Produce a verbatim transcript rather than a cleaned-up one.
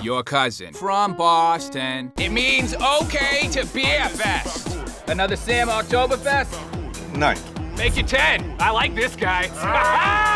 your cousin from Boston. It means okay to beer fest. Another Sam Octoberfest? Nine. Make it ten. I like this guy.